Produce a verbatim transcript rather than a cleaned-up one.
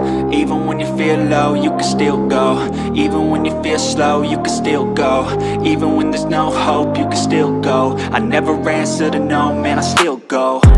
Even when you feel low, you can still go. Even when you feel slow, you can still go. Even when there's no hope, you can still go. I never answer to no, man, I still go.